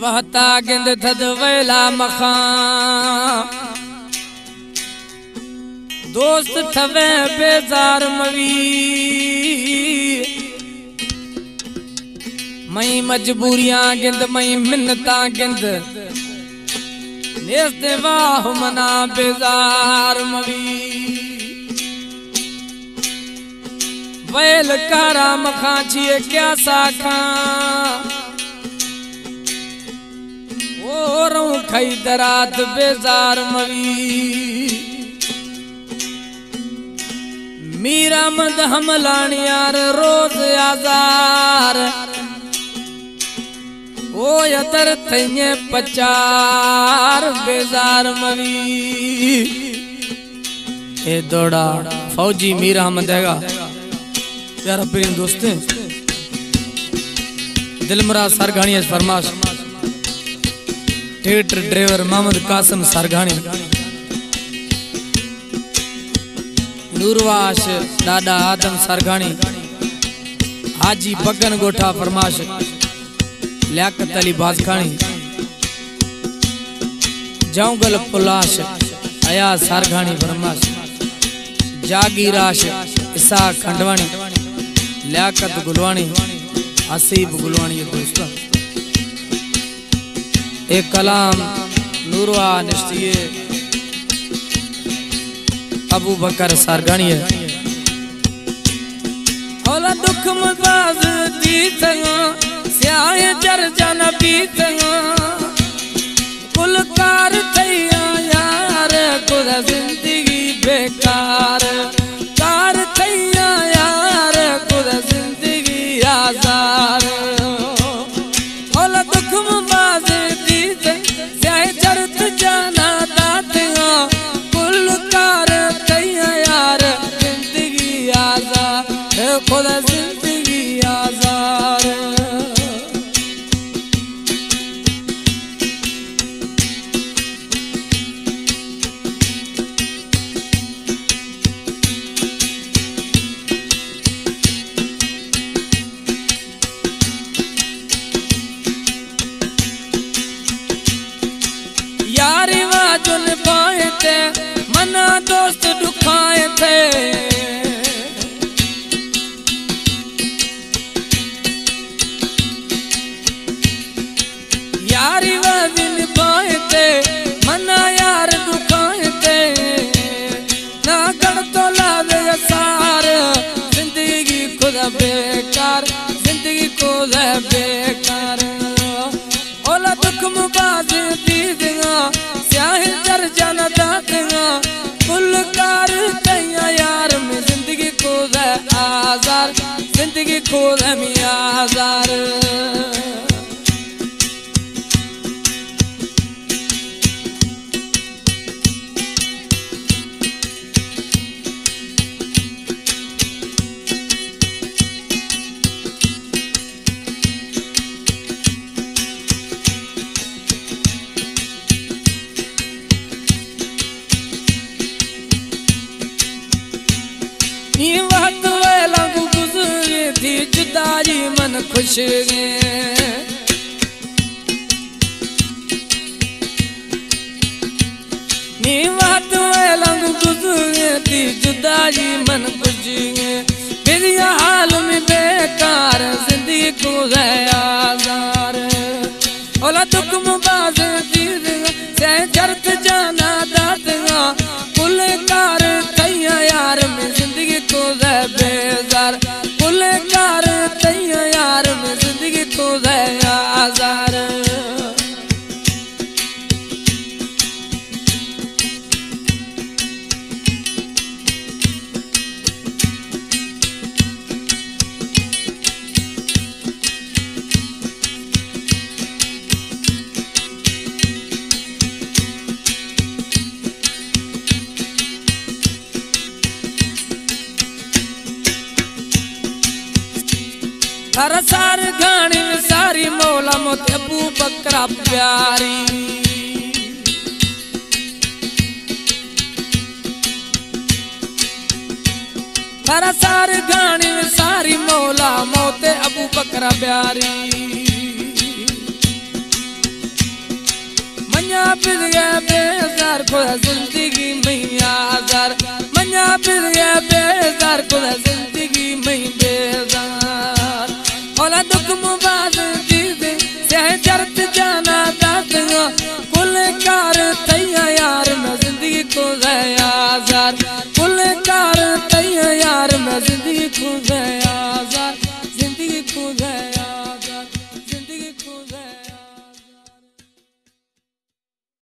वहता गिंद थद वेला मखा दोस्त थवे बेजार मवी मई मजबूरियां गिंद मई मिन्नता गिंद नेस दे वाह मना बेजार मवी वेल कारा मखा छिए क्या साखा ओ खई दरात बेजार मवी मीरा मद हमलानियार रोज आजार ओ यतर थैये पचार बेजार मवी ए दौड़ा फौजी मीरा हम देगा प्यारा प्रेम दोस्ते दिलमरा सरगानी फरमाश थिएटर ड्राइवर मोहम्मद कासिम सरगानी नूरवाश दादा आदम सरगानी हाजी बगन गोठा फरमाश लियाकत अली बाजखानी जाऊगल पुलाश अया सरगानी फरमाश जागीराश इसा खंडवानी लियाकत गुलवानी आसिफ गुलवानी दोस्तों एक कलाम नूरवा निश्चिए अबू बकर सरगानी है ओला दुख मबाज दी तंगा स्याय जरजा नबी तंगा कुलकार थैया यार खुद जिंदगी बेकार कार थैया यार खुद जिंदगी आजार ओला दुख मबाज दी स्याय जरत जाना दातिया कुलकार थैया यार जिंदगी आजार खुद जिंदगी आजार यारी वाजुन पाए थे मना दोस्त दुखाए थे यारी वाजुन पाए थे मना यार दुखाए थे ना गण तो लावे सार जिंदगी खुद बेकार जिंदगी खुद बेकार ओला दुख मुबाज दी स्याह जर जाना दातिया कुलकार तैया यार में जिंदगी को है आजार जिंदगी को है मी आजार वक्त वेला गुजरे थी जुदाई मन खुश नी वक्त वेला गुजरे थी जुदाई मन खुश फिर यह हाल में बेकार जिंदगी को है आजार ओला दुख मुबाज दी से जरत जाना दातिया कुलकार तैया यार में जिंदगी को है बेजार कुलकार तैया यार में जिंदगी को है आजार हर सार गानी सारी मौला मोते अबू बकरा प्यारी हर सार गानी सारी मौला मोते अबू बकरा प्यारी फिर गया बेजार खुदा जिंदगी में आजार मन्या फिर गया बेजार खुदा जिंदगी में बेजार औला दुख मुबाद दीद सह जरत जाना दातिया कुल कार तैया यार मैं जिंदगी को आजार कुल कार तैया यार मैं जिंदगी को आजार जिंदगी को आजार।